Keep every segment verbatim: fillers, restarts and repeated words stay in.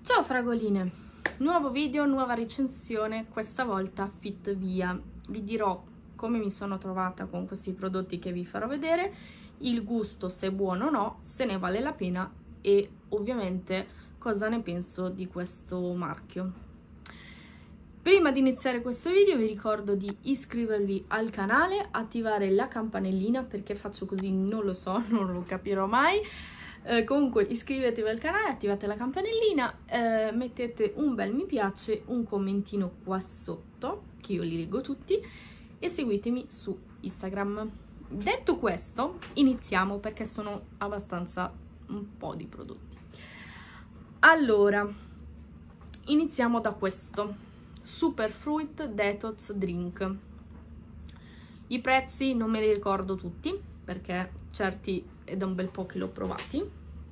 Ciao fragoline, nuovo video, nuova recensione, questa volta Fit Via. Vi dirò come mi sono trovata con questi prodotti che vi farò vedere, il gusto, se è buono o no, se ne vale la pena e ovviamente cosa ne penso di questo marchio. Prima di iniziare questo video vi ricordo di iscrivervi al canale, attivare la campanellina, perché faccio così non lo so, non lo capirò mai. Eh, comunque iscrivetevi al canale, attivate la campanellina, eh, mettete un bel mi piace, un commentino qua sotto, che io li leggo tutti, e seguitemi su Instagram. Detto questo, iniziamo perché sono abbastanza un po' di prodotti. Allora, iniziamo da questo, Superfruit Detox Drink. I prezzi non me li ricordo tutti, perché certi è da un bel po' che l'ho provati.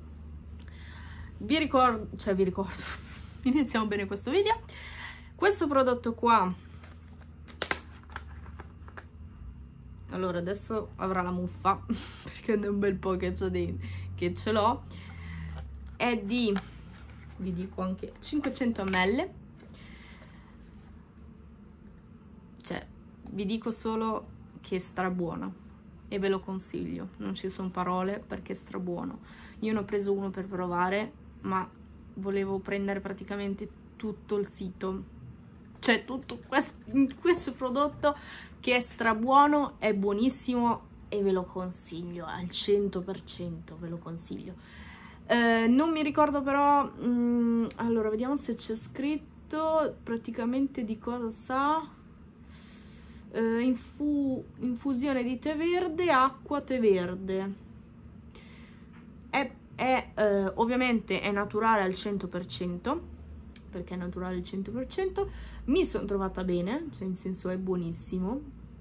Vi ricordo, cioè vi ricordo, iniziamo bene questo video. Questo prodotto qua, allora adesso avrà la muffa, perché è da un bel po' che, che ce l'ho, è di, vi dico anche, cinquecento millilitri, cioè vi dico solo che è strabuono e ve lo consiglio, non ci sono parole perché è strabuono. Io ne ho preso uno per provare, ma volevo prendere praticamente tutto il sito, cioè tutto questo, questo prodotto che è strabuono, è buonissimo e ve lo consiglio al cento per cento, ve lo consiglio. Eh, non mi ricordo però, mh, allora vediamo se c'è scritto praticamente di cosa sa. Uh, infu infusione di tè verde, acqua, tè verde. È, è uh, ovviamente è naturale al cento per cento, perché è naturale al cento per cento. Mi sono trovata bene, cioè in senso è buonissimo.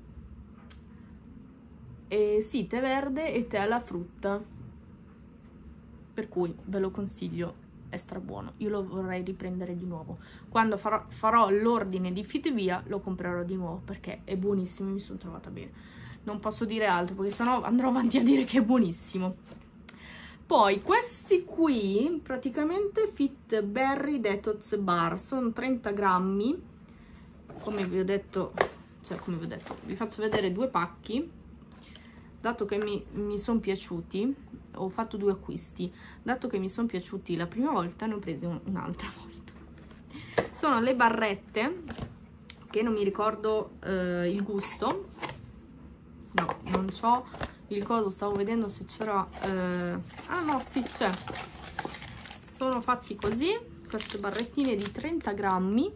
E sì, tè verde e tè alla frutta, per cui ve lo consiglio, è strabuono. Io lo vorrei riprendere di nuovo. Quando farò, farò l'ordine di Fit Via lo comprerò di nuovo perché è buonissimo, mi sono trovata bene. Non posso dire altro perché sennò andrò avanti a dire che è buonissimo. Poi questi qui praticamente Fit Berry Detox Bar, sono trenta grammi, come vi ho detto, cioè come vi ho detto, vi faccio vedere due pacchi, dato che mi, mi sono piaciuti. Ho fatto due acquisti, dato che mi sono piaciuti la prima volta ne ho presi un, un'altra volta. Sono le barrette che non mi ricordo eh, il gusto, no, non c'ho il coso, stavo vedendo se c'era eh... ah no, sì c'è, sono fatti così, queste barrettine di trenta grammi,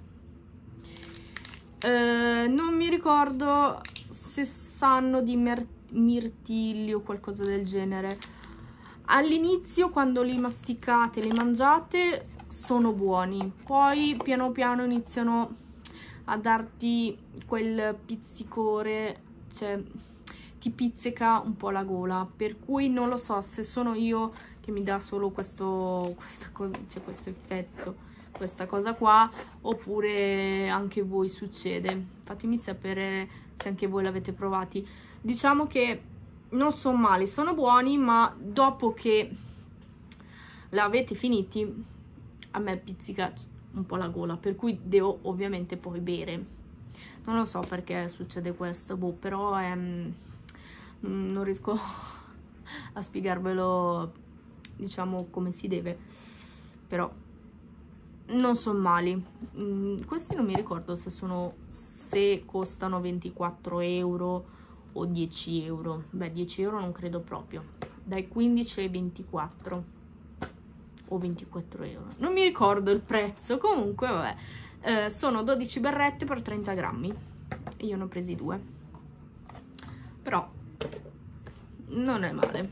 eh, non mi ricordo se sanno di mirtilli o qualcosa del genere. All'inizio, quando li masticate, li mangiate, sono buoni. Poi, piano piano, iniziano a darti quel pizzicore, cioè ti pizzica un po' la gola. Per cui non lo so se sono io che mi dà solo questo, questa cosa, cioè questo effetto, questa cosa qua, oppure anche voi succede. Fatemi sapere se anche voi l'avete provati. Diciamo che non sono male, sono buoni, ma dopo che l'avete finiti a me pizzica un po' la gola, per cui devo ovviamente poi bere. Non lo so perché succede questo, boh, però è, non riesco a spiegarvelo, diciamo, come si deve, però non sono mali. Questi non mi ricordo se sono, se costano ventiquattro euro o dieci euro. Beh, dieci euro non credo proprio, dai quindici ai ventiquattro o ventiquattro euro, non mi ricordo il prezzo. Comunque vabbè, eh, sono dodici barrette per trenta grammi, io ne ho presi due, però non è male.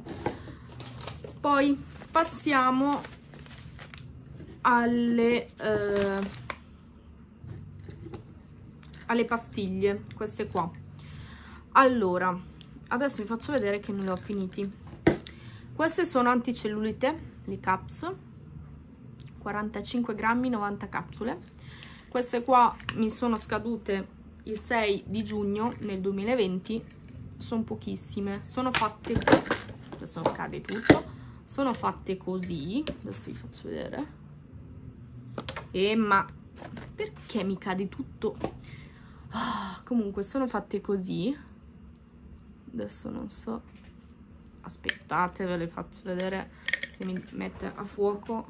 Poi passiamo alle eh, alle pastiglie, queste qua. Allora, adesso vi faccio vedere che me li ho finiti. Queste sono anticellulite, le caps, quarantacinque grammi, novanta capsule. Queste qua mi sono scadute il sei di giugno nel duemilaventi, sono pochissime, sono fatte, adesso cade tutto, sono fatte così, adesso vi faccio vedere, E ma perché mi cade tutto? Ah, comunque sono fatte così. Adesso non so, aspettate, ve le faccio vedere se mi mette a fuoco.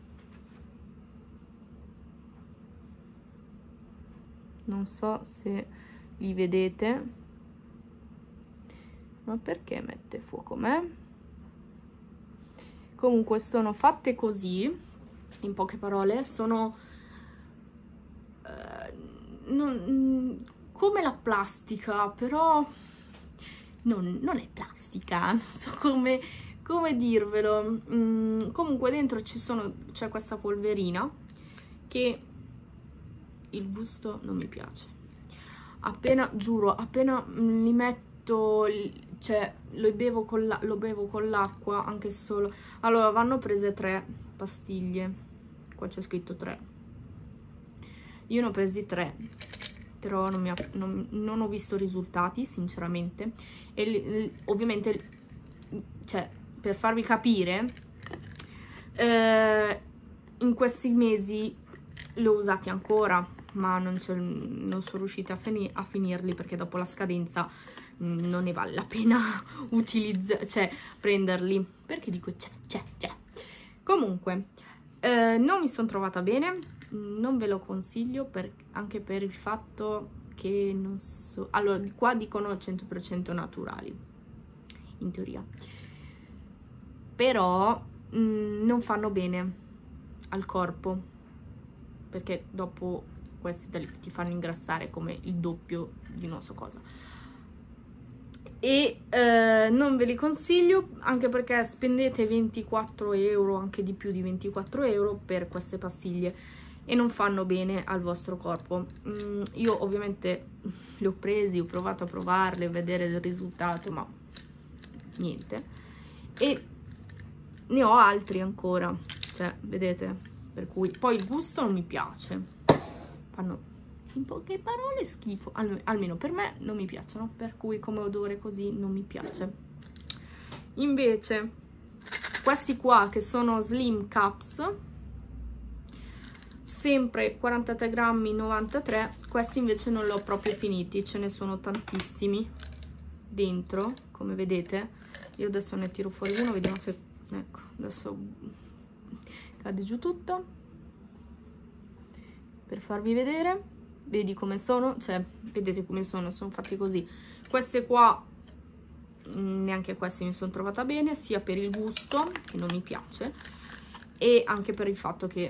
Non so se li vedete, ma perché mette fuoco me? Comunque sono fatte così, in poche parole, sono eh, non, come la plastica, però non, non è plastica, non so come, come dirvelo. Mm, comunque dentro ci sono, c'è questa polverina che il gusto non mi piace. Appena, giuro, appena li metto, cioè lo bevo con la, lo bevo con l'acqua, anche solo. Allora, vanno prese tre pastiglie, qua c'è scritto tre. Io ne ho presi tre, però non, mi ha, non, non ho visto risultati, sinceramente. E ovviamente, cioè, per farvi capire, eh, in questi mesi li ho usati ancora, ma non, non sono riuscita a, fini, a finirli, perché dopo la scadenza mh, non ne vale la pena utilizzare, cioè prenderli, perché dico c'è, c'è, c'è. Comunque, eh, non mi sono trovata bene, non ve lo consiglio, per, anche per il fatto che non so. Allora, qua dicono cento per cento naturali, in teoria, però mh, non fanno bene al corpo, perché dopo questi te li, ti fanno ingrassare come il doppio di non so cosa. E eh, non ve li consiglio, anche perché spendete ventiquattro euro, anche di più di ventiquattro euro per queste pastiglie, e non fanno bene al vostro corpo. Mm, io ovviamente li ho presi, ho provato a provarle, a vedere il risultato, ma niente. E ne ho altri ancora, cioè, vedete? Per cui poi il gusto non mi piace. Fanno, in poche parole, schifo, Al, almeno per me non mi piacciono, per cui come odore così non mi piace. Invece questi qua, che sono Slim Cups, sempre quarantatré grammi, novantatré, questi invece non li ho proprio finiti, ce ne sono tantissimi dentro, come vedete. Io adesso ne tiro fuori uno, vediamo se, ecco, adesso cade giù tutto. Per farvi vedere, vedi come sono, cioè vedete come sono, sono fatti così. Queste qua, neanche queste mi sono trovata bene, sia per il gusto, che non mi piace, e anche per il fatto che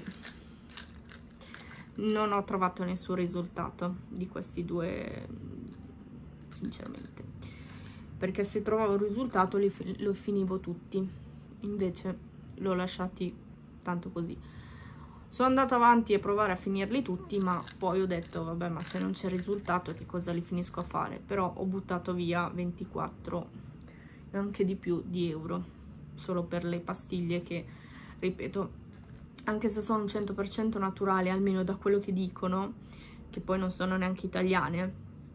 non ho trovato nessun risultato di questi due, sinceramente, perché se trovavo il risultato li, li finivo tutti, invece l'ho lasciati tanto così. Sono andata avanti a provare a finirli tutti, ma poi ho detto vabbè, ma se non c'è risultato che cosa li finisco a fare? Però ho buttato via ventiquattro e anche di più di euro solo per le pastiglie che, ripeto, anche se sono cento per cento naturali, almeno da quello che dicono, che poi non sono neanche italiane,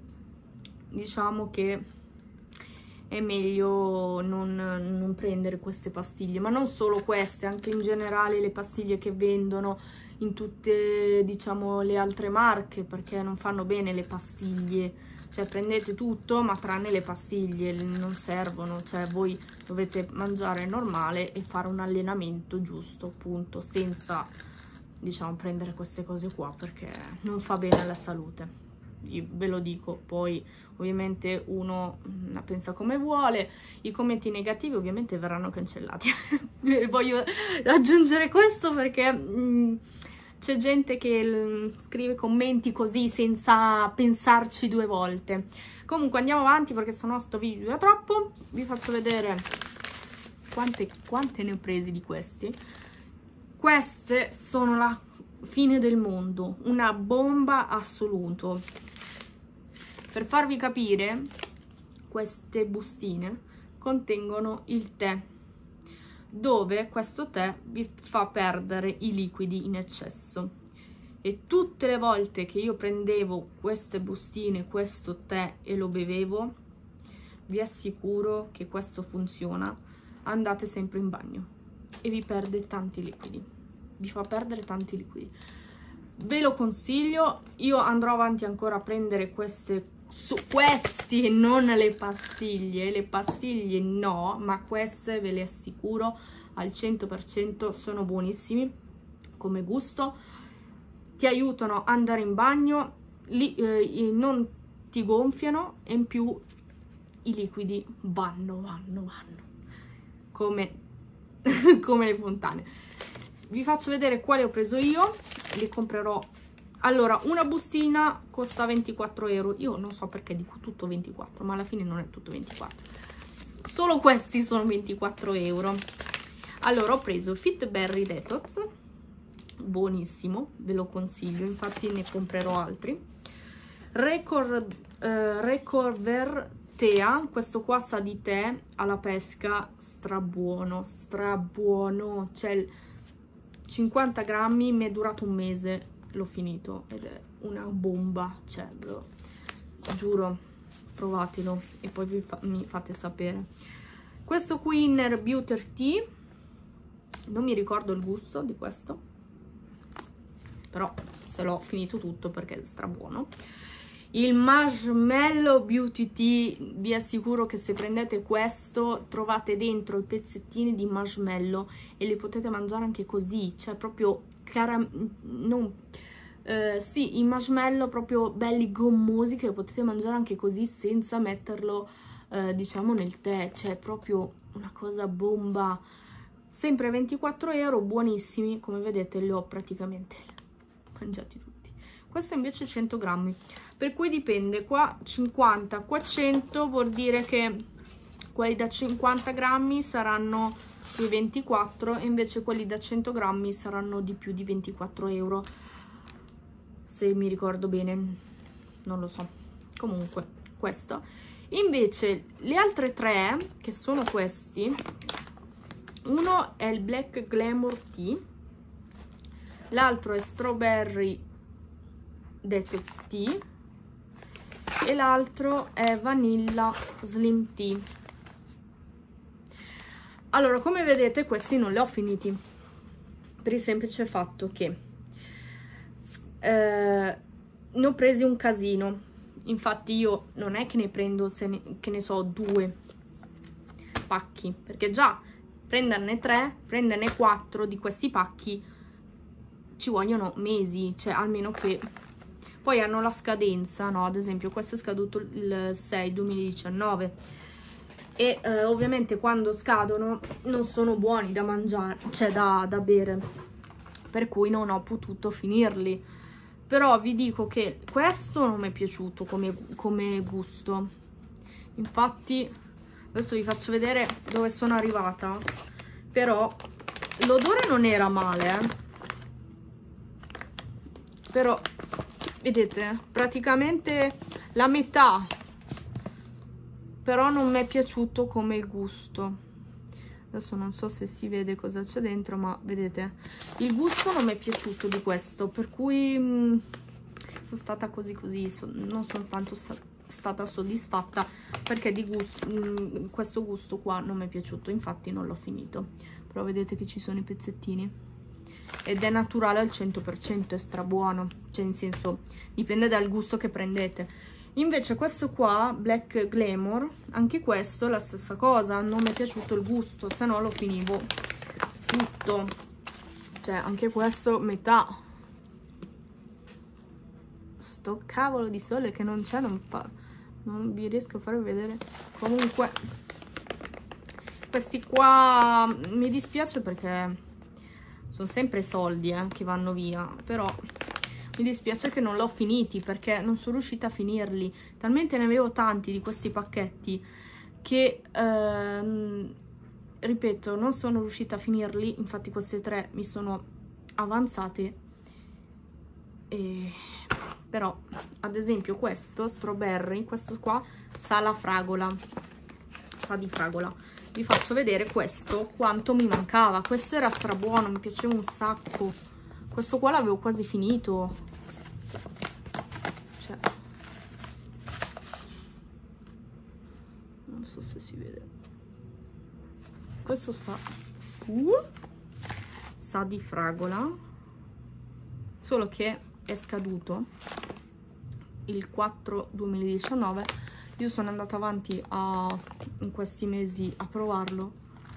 diciamo che è meglio non, non prendere queste pastiglie, ma non solo queste, anche in generale le pastiglie che vendono in tutte, diciamo, le altre marche, perché non fanno bene le pastiglie. Cioè prendete tutto, ma tranne le pastiglie, non servono, cioè voi dovete mangiare normale e fare un allenamento giusto, appunto, senza, diciamo, prendere queste cose qua, perché non fa bene alla salute. Io ve lo dico, poi ovviamente uno la pensa come vuole, i commenti negativi ovviamente verranno cancellati. Voglio aggiungere questo perché mh, c'è gente che l, scrive commenti così senza pensarci due volte. Comunque andiamo avanti, perché sennò sto video dura troppo. Vi faccio vedere quante, quante ne ho presi di questi. Queste sono la fine del mondo, una bomba assoluto. Per farvi capire, queste bustine contengono il tè, dove questo tè vi fa perdere i liquidi in eccesso. E tutte le volte che io prendevo queste bustine, questo tè, e lo bevevo, vi assicuro che questo funziona. Andate sempre in bagno e vi perde tanti liquidi, vi fa perdere tanti liquidi. ve lo consiglio. Io andrò avanti ancora a prendere queste, su questi e non le pastiglie, le pastiglie no, ma queste ve le assicuro al cento per cento sono buonissimi come gusto, ti aiutano ad andare in bagno, li, eh, non ti gonfiano e in più i liquidi vanno, vanno, vanno come, come le fontane. Vi faccio vedere quale ho preso io, li comprerò. Allora, una bustina costa ventiquattro euro, io non so perché dico tutto ventiquattro, ma alla fine non è tutto ventiquattro, solo questi sono ventiquattro euro. Allora, ho preso Fit Berry Detox, buonissimo, ve lo consiglio, infatti ne comprerò altri. Record, eh, Recover Tea, questo qua sa di tè alla pesca, strabuono, strabuono, c'è cinquanta grammi, mi è durato un mese, l'ho finito ed è una bomba, cioè, lo giuro, provatelo e poi vi fa, mi fate sapere. Questo qui Inner Beauty Tea, non mi ricordo il gusto di questo, però se l'ho finito tutto perché è strabuono. Il Marshmallow Beauty Tea, vi assicuro che se prendete questo trovate dentro i pezzettini di marshmallow e li potete mangiare anche così, cioè proprio caram non eh, sì, i marshmallow proprio belli gommosi che potete mangiare anche così senza metterlo eh, diciamo nel tè, cioè proprio una cosa bomba. Sempre ventiquattro euro, buonissimi, come vedete li ho praticamente mangiati tutti. Questo invece cento grammi, per cui dipende, qua cinquanta, qua cento, vuol dire che quelli da cinquanta grammi saranno sui ventiquattro e invece quelli da cento grammi saranno di più di ventiquattro euro, se mi ricordo bene, non lo so. Comunque questo. Invece le altre tre, che sono questi, uno è il Black Glamour Tea, l'altro è Strawberry Detox Tea e l'altro è Vanilla Slim Tea. Allora, come vedete questi non li ho finiti per il semplice fatto che eh, ne ho presi un casino. Infatti io non è che ne prendo, se ne, che ne so, due pacchi, perché già prenderne tre, prenderne quattro di questi pacchi ci vogliono mesi, cioè almeno che poi hanno la scadenza, no? Ad esempio questo è scaduto il sei duemiladiciannove e eh, ovviamente quando scadono non sono buoni da mangiare, cioè da, da bere, per cui non ho potuto finirli. Però vi dico che questo non mi è piaciuto come, come gusto, infatti adesso vi faccio vedere dove sono arrivata, però l'odore non era male, eh? Però vedete praticamente la metà, però non mi è piaciuto come il gusto. Adesso non so se si vede cosa c'è dentro, ma vedete il gusto non mi è piaciuto di questo, per cui mh, sono stata così così, so, non sono tanto sta stata soddisfatta perché di gusto, mh, questo gusto qua non mi è piaciuto, infatti non l'ho finito. Però vedete che ci sono i pezzettini ed è naturale al cento per cento, è strabuono, cioè in senso dipende dal gusto che prendete. Invece questo qua, Black Glamour, anche questo è la stessa cosa, non mi è piaciuto il gusto, se no lo finivo tutto. Cioè anche questo metà. Sto cavolo di sole che non c'è, non fa, non vi riesco a far vedere. Comunque questi qua mi dispiace perché sono sempre soldi eh, che vanno via, però mi dispiace che non l'ho finiti perché non sono riuscita a finirli. Talmente ne avevo tanti di questi pacchetti che, ehm, ripeto, non sono riuscita a finirli. Infatti queste tre mi sono avanzate. E... però, ad esempio questo, Strawberry, questo qua, sa la fragola. Sa di fragola. Vi faccio vedere questo, quanto mi mancava. Questo era strabuono, mi piaceva un sacco. Questo qua l'avevo quasi finito, cioè, non so se si vede. Questo sa, uh, sa di fragola. solo che è scaduto il quattro duemiladiciannove. Io sono andata avanti a, in questi mesi a provarlo,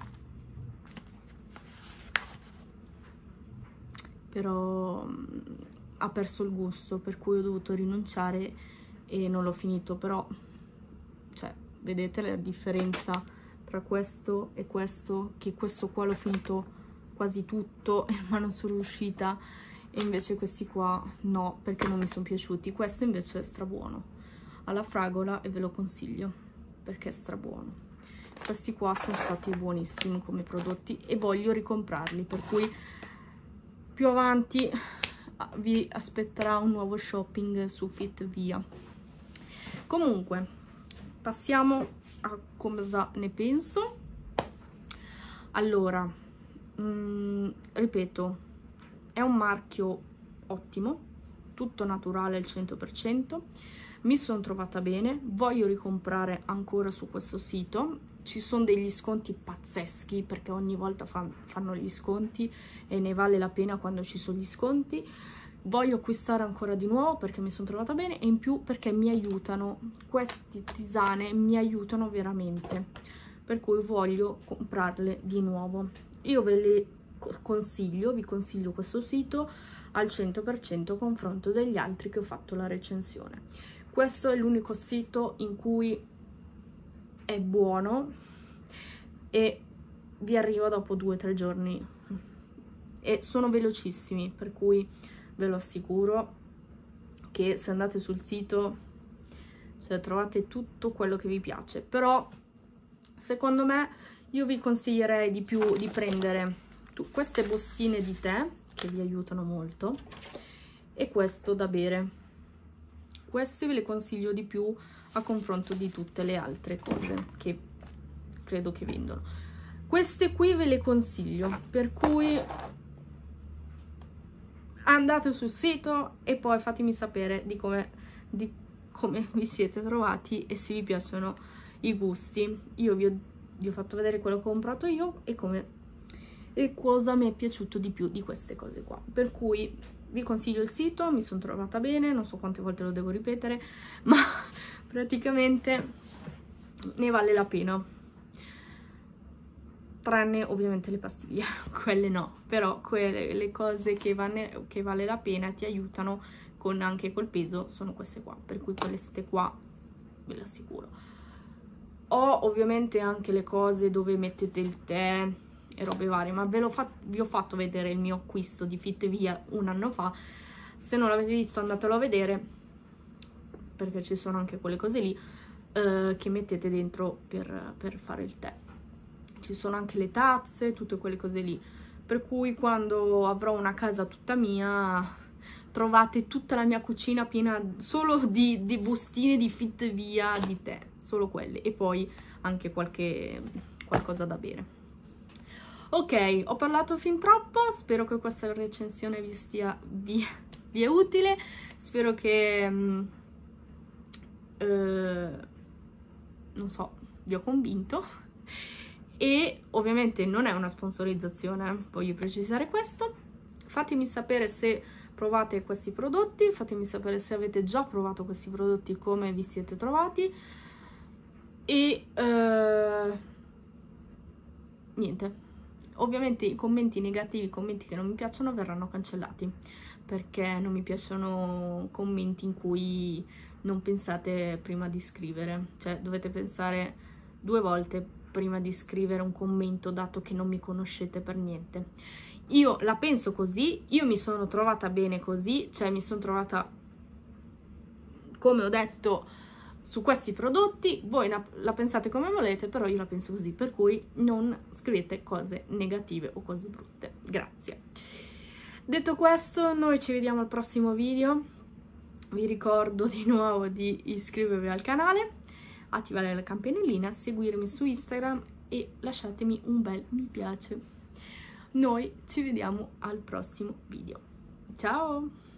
però ha perso il gusto, per cui ho dovuto rinunciare e non l'ho finito. Però, cioè, vedete la differenza tra questo e questo, che questo qua l'ho finito quasi tutto ma non sono riuscita, e invece questi qua no, perché non mi sono piaciuti. Questo invece è strabuono, alla fragola, e ve lo consiglio perché è strabuono. Questi qua sono stati buonissimi come prodotti e voglio ricomprarli, per cui più avanti vi aspetterà un nuovo shopping su Fitvia. Comunque, passiamo a cosa ne penso. Allora, mh, ripeto, è un marchio ottimo, tutto naturale al cento per cento, mi sono trovata bene, voglio ricomprare ancora su questo sito. Ci sono degli sconti pazzeschi, perché ogni volta fa, fanno gli sconti e ne vale la pena quando ci sono gli sconti. Voglio acquistare ancora di nuovo perché mi sono trovata bene, e in più perché mi aiutano, queste tisane mi aiutano veramente, per cui voglio comprarle di nuovo. Io ve le consiglio, vi consiglio questo sito al cento per cento a confronto degli altri che ho fatto la recensione. Questo è l'unico sito in cui è buono e vi arriva dopo due o tre giorni, e sono velocissimi, per cui ve lo assicuro che se andate sul sito, cioè, trovate tutto quello che vi piace. Però secondo me io vi consiglierei di più di prendere queste bustine di tè, che vi aiutano molto, e questo da bere. Queste ve le consiglio di più a confronto di tutte le altre cose che credo che vendono. Queste qui ve le consiglio, per cui andate sul sito e poi fatemi sapere di come, di come vi siete trovati e se vi piacciono i gusti. Io vi ho, vi ho fatto vedere quello che ho comprato io e come e cosa mi è piaciuto di più di queste cose qua, per cui vi consiglio il sito, mi sono trovata bene, non so quante volte lo devo ripetere, ma praticamente ne vale la pena, tranne ovviamente le pastiglie, quelle no, però quelle, le cose che, vanno, che vale la pena, ti aiutano con, anche col peso, sono queste qua, per cui queste qua ve lo assicuro. Ho ovviamente anche le cose dove mettete il tè e robe varie, ma ve l'ho fatto, vi ho fatto vedere il mio acquisto di Fitvia un anno fa. Se non l'avete visto andatelo a vedere, perché ci sono anche quelle cose lì eh, che mettete dentro per, per fare il tè. Ci sono anche le tazze, tutte quelle cose lì, per cui quando avrò una casa tutta mia trovate tutta la mia cucina piena solo di, di bustine di Fitvia di tè, solo quelle, e poi anche qualche qualcosa da bere. Ok, ho parlato fin troppo, spero che questa recensione vi stia vi, vi è utile, spero che um, eh, non so, vi ho convinto, e ovviamente non è una sponsorizzazione, voglio precisare questo. Fatemi sapere se provate questi prodotti, fatemi sapere se avete già provato questi prodotti, come vi siete trovati, e eh, niente. Ovviamente i commenti negativi, i commenti che non mi piacciono, verranno cancellati, perché non mi piacciono commenti in cui non pensate prima di scrivere, cioè dovete pensare due volte prima di scrivere un commento, dato che non mi conoscete per niente. Io la penso così, io mi sono trovata bene così, cioè mi sono trovata, come ho detto, su questi prodotti. Voi la pensate come volete, però io la penso così, per cui non scrivete cose negative o cose brutte. Grazie. Detto questo, noi ci vediamo al prossimo video. Vi ricordo di nuovo di iscrivervi al canale, attivare la campanellina, seguirmi su Instagram e lasciatemi un bel mi piace. Noi ci vediamo al prossimo video. Ciao!